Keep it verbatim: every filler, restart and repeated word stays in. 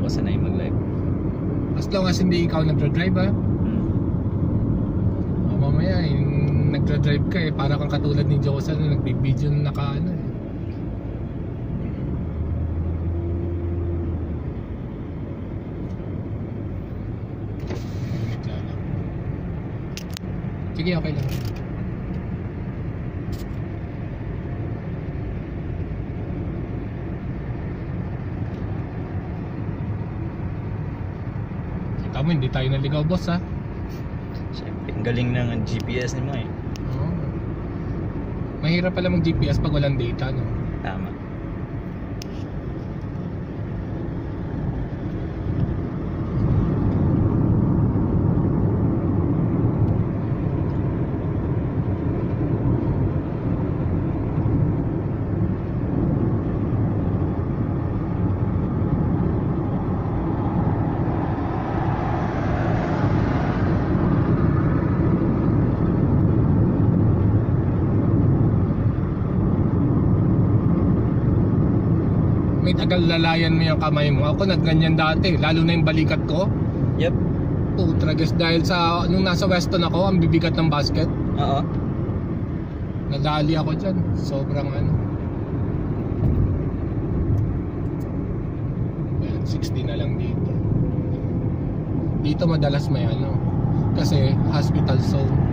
ako sanay mag-live. As long as hindi ikaw nagdra-drive ha. Hmm. O mamaya yung nagdra-drive ka eh, para kang katulad ni Josa na nagbibideo na naka ano eh. Sige, okay lang. Kita mo, hindi tayo naligaw, boss ha. Siyempre, ang galing ng G P S ni mo eh. Oo. Mahirap pala mag G P S pag walang data, no? Tama. May tagal lalayan mo yung kamay mo. Ako nagganyan dati, lalo na yung balikat ko. Yep. Putra guys, dahil sa nung nasa Weston ako, ang bibigat ng basket. Oo. Nadali ako dyan. Sobrang ano. Ayan, sixty na lang dito. Dito madalas may ano. Kasi hospital zone.